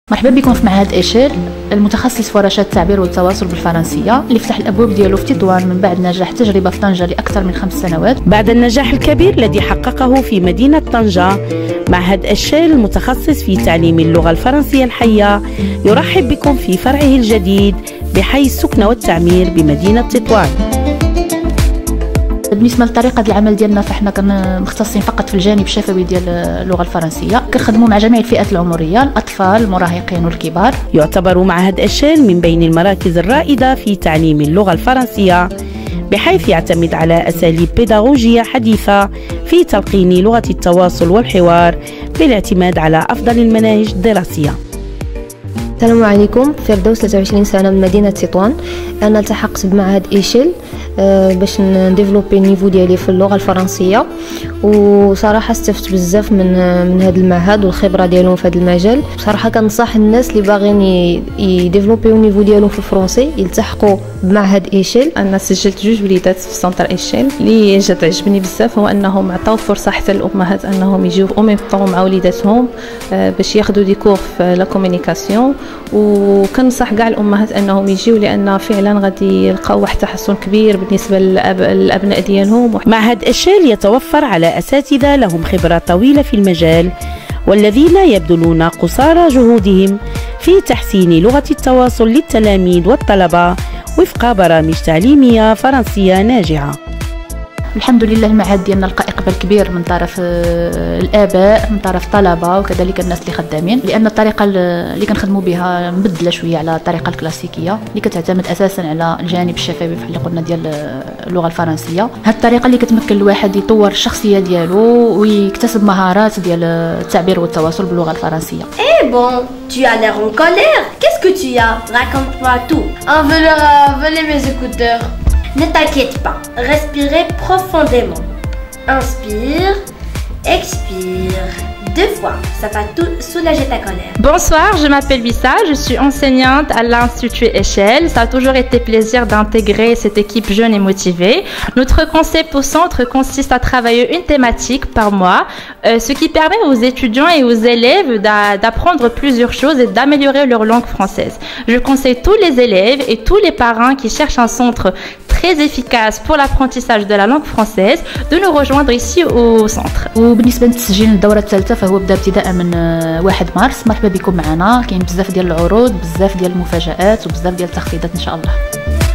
مرحبا بكم في معهد إيشيل المتخصص في ورشات التعبير والتواصل بالفرنسية اللي فتح الأبواب ديالو في تطوان من بعد نجاح تجربة في طنجة لأكثر من 5 سنوات. بعد النجاح الكبير الذي حققه في مدينة طنجة، معهد إيشيل المتخصص في تعليم اللغة الفرنسية الحية يرحب بكم في فرعه الجديد بحي السكنة والتعمير بمدينة تطوان. بالنسبه لطريقه العمل ديالنا فاحنا مختصين فقط في الجانب الشفوي ديال اللغه الفرنسيه، كنخدموا مع جميع الفئات العمريه، الاطفال المراهقين والكبار. يعتبر معهد إيشيل من بين المراكز الرائده في تعليم اللغه الفرنسيه، بحيث يعتمد على اساليب بيداغوجيه حديثه في تلقين لغه التواصل والحوار بالاعتماد على افضل المناهج الدراسيه. السلام عليكم، فردوس 23 سنه من مدينه تطوان. انا التحقت بمعهد إيشيل باش نديفلوبي النيفو ديالي في اللغه الفرنسيه، وصراحه استفدت بزاف من هذا المعهد والخبره ديالهم في هذا المجال. بصراحه كنصح الناس اللي باغيين يديفلوبيو النيفو ديالهم في الفرنسي يلتحقوا بمعهد إيشيل. انا سجلت 2 وليدات في سنتر إيشيل. اللي جات عجبني بزاف هو انهم عطاو فرصه حتى للامهات انهم يجيو او ميم طون مع وليداتهم باش ياخذوا دي كور في لا كومونيكاسيون، وكنصح كاع الامهات انهم يجيو لان فعلا غادي يلقاو واحد التحسن كبير بالنسبه للابناء ديالهم. معهد إيشيل يتوفر على اساتذه لهم خبره طويله في المجال، والذين يبذلون قصارى جهودهم في تحسين لغه التواصل للتلاميذ والطلبه وفق برامج تعليميه فرنسيه ناجعه. الحمد لله المعهد ديالنا لقى اقبال كبير من طرف الاباء، من طرف الطلبه، وكذلك الناس اللي خدامين، لان الطريقه اللي كنخدموا بها مبدله شويه على الطريقه الكلاسيكيه اللي كتعتمد اساسا على الجانب الشفوي بحال قلنا ديال اللغه الفرنسيه. هذه الطريقه اللي كتمكن الواحد يطور الشخصيه ديالو ويكتسب مهارات ديال التعبير والتواصل باللغه الفرنسيه. Eh bon, tu as l'air en colère. Qu'est-ce que tu as? Raconte-moi tout. On veut leur voler mes écouteurs. Ne t'inquiète pas, respirez profondément. Inspire, expire. 2 fois, ça va tout soulager ta colère. Bonsoir, je m'appelle Wissa, je suis enseignante à l'Institut Échelle. Ça a toujours été plaisir d'intégrer cette équipe jeune et motivée. Notre concept au centre consiste à travailler une thématique par mois, ce qui permet aux étudiants et aux élèves d'apprendre plusieurs choses et d'améliorer leur langue française. Je conseille tous les élèves et tous les parents qui cherchent un centre très efficace pour l'apprentissage de la langue française de nous rejoindre ici au centre. وبالنسبه للتسجيل للدوره الثالثه فهو بدا ابتداء من 1 مارس. مرحبا بكم معنا، كاين بزاف ديال العروض، بزاف ديال المفاجآت وبزاف ديال التخفيضات ان شاء الله.